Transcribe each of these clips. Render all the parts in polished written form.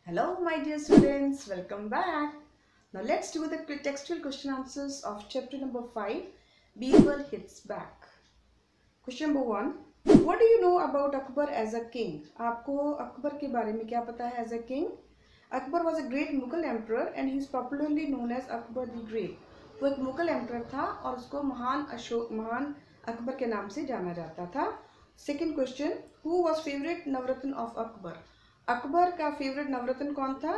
Hello my dear students, welcome back. Now let's do the textual question answers of chapter number 5, Birbal Hits Back. Question number 1. What do you know about Akbar as a king? आपको अकबर के बारे में क्या पता है as a king? Akbar was a great Mughal emperor and he is popularly known as Akbar the Great. वो एक Mughal emperor था और उसको महान अकबर के नाम से जाना जाता था. Second question, who was favourite navratna of Akbar? Akbar का फेवरेट नवरत्न कौन था?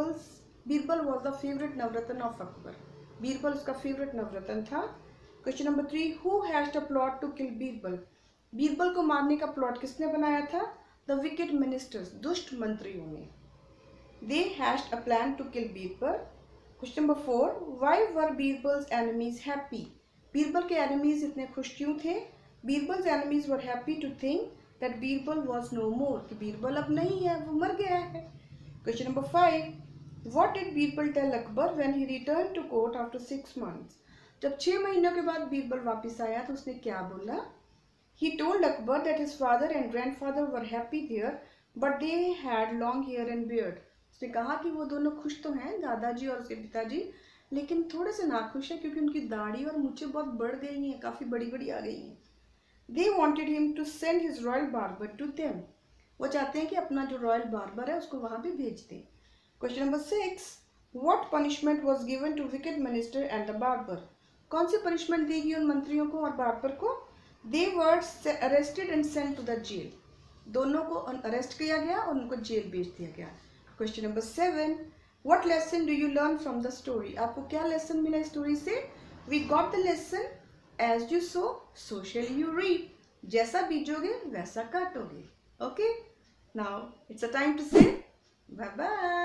Birbal was the favourite navratna of Akbar. Birbal उसका फेवरेट नवरत्न था. Question number 3, who hatched a plot to kill Birbal? Birbal को मारने का प्लॉट किसने बनाया था? द विकेड मिनिस्टर्स, दुष्ट मंत्रियों ने. They hatched a plan to kill Birbal. Question number 4. Why were Birbal's enemies happy? Birbal के enemies इतने खुश क्यों थे? Birbal's enemies were happy to think that Birbal was no more. कि बीरबल अब नहीं है, वो मर गया है. Question number 5. What did Birbal tell Akbar when he returned to court after 6 months? जब 6 महीनों के बाद बीरबल वापस आया तो उसने क्या बोला? He told Akbar that his father and grandfather were happy there, but they had long hair and beard. उसने कहा कि वो दोनों खुश तो हैं, दादाजी और उसके पिताजी, लेकिन थोड़े से नाखुश हैं क्योंकि उनकी दाढ़ी और मूछें बहुत बढ़ गई हैं, काफ़ी बड़ी बड़ी आ गई हैं. They wanted him to send his royal barber to them. वो चाहते हैं कि अपना जो रॉयल बार्बर है उसको वहाँ भी भेज दें. Question number 6. What punishment was given to wicked minister and the barber? कौन सी पनिशमेंट दी गई उन मंत्रियों को और बार्बर को? They were arrested and sent to the jail. दोनों को अरेस्ट किया गया और उनको जेल भेज दिया गया. Question number 7. What lesson do you learn from the story? आपको क्या lesson मिला स्टोरी से? We got the lesson. As you sow, so shall you reap. जैसा बीजोगे वैसा काटोगे. Okay? Now it's a time to say bye bye.